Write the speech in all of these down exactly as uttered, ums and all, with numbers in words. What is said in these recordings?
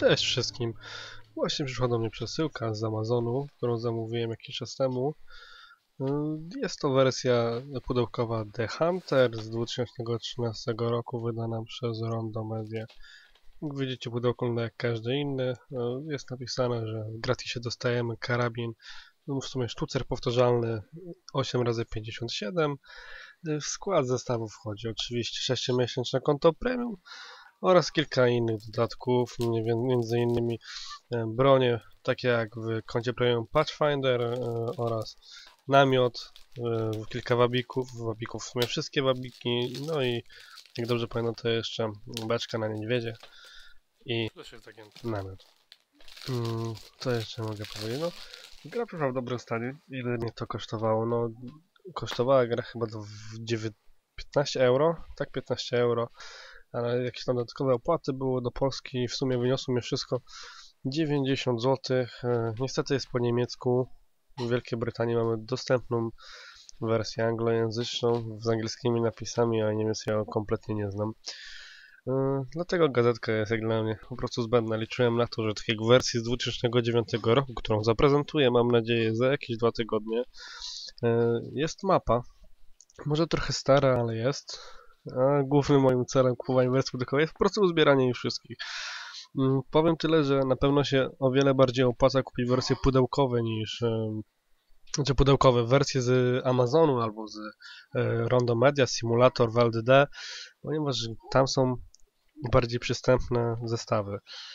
Cześć wszystkim! Właśnie przyszła do mnie przesyłka z Amazonu, którą zamówiłem jakiś czas temu. Jest to wersja pudełkowa The Hunter z dwa tysiące trzynastego roku, wydana przez Rondo Media. Jak widzicie, pudełko wygląda jak każde inne. Jest napisane, że w gratisie dostajemy karabin, no w sumie sztucer powtarzalny osiem razy pięćdziesiąt siedem. W skład zestawu wchodzi oczywiście sześciomiesięczne konto premium oraz kilka innych dodatków, między innymi bronie, takie jak w koncie premium Pathfinder oraz namiot, kilka wabików, wabików w sumie wszystkie wabiki, no i jak dobrze pamiętam, to jeszcze beczka na niedźwiedzie i namiot. Co jeszcze mogę powiedzieć? No, gra w dobrym stanie. Ile mnie to kosztowało? No, kosztowała gra chyba piętnaście euro, tak piętnaście euro, ale jakieś tam dodatkowe opłaty były do Polski, w sumie wyniosło mi wszystko dziewięćdziesiąt złotych. Niestety jest po niemiecku. W Wielkiej Brytanii mamy dostępną wersję anglojęzyczną z angielskimi napisami, a niemiec ja kompletnie nie znam. Dlatego gazetka jest jak dla mnie po prostu zbędna. Liczyłem na to, że takiej wersji z dwa tysiące dziewiątego roku, którą zaprezentuję, mam nadzieję, za jakieś dwa tygodnie, jest mapa. Może trochę stara, ale jest. A głównym moim celem kupowania wersji pudełkowej jest po prostu uzbieranie ich wszystkich. Powiem tyle, że na pewno się o wiele bardziej opłaca kupić wersje pudełkowe niż znaczy pudełkowe wersje z Amazonu albo z Rondo Media, Simulator, W L D D, ponieważ tam są bardziej przystępne zestawy.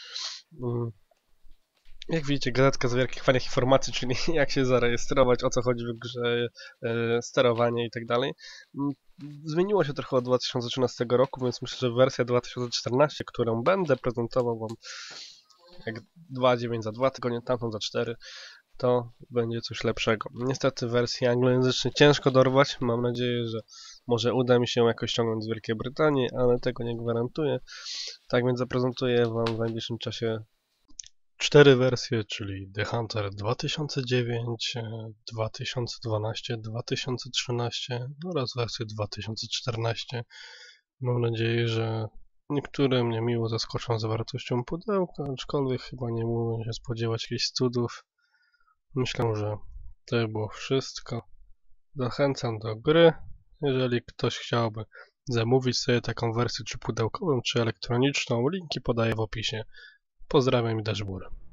Jak widzicie, gazetka z wielkich fajnych informacji, czyli jak się zarejestrować, o co chodzi w grze, sterowanie i tak dalej. Zmieniło się trochę od dwa tysiące trzynastego roku, więc myślę, że wersja dwa tysiące czternastego, którą będę prezentował wam jak dwa dziewięć za dwa tygodnie, tamtą za cztery, to będzie coś lepszego. Niestety wersji anglojęzycznej ciężko dorwać, mam nadzieję, że może uda mi się jakoś ściągnąć z Wielkiej Brytanii, ale tego nie gwarantuję. Tak więc zaprezentuję wam w najbliższym czasie cztery wersje, czyli The Hunter dwa tysiące dziewięć, dwa tysiące dwanaście, dwa tysiące trzynaście oraz wersję dwa tysiące czternaście. Mam nadzieję, że niektóre mnie miło zaskoczą zawartością pudełka, aczkolwiek chyba nie mogę się spodziewać jakichś cudów. Myślę, że to było wszystko. Zachęcam do gry. Jeżeli ktoś chciałby zamówić sobie taką wersję czy pudełkową, czy elektroniczną, linki podaję w opisie. Pozdrawiam i Dashbur.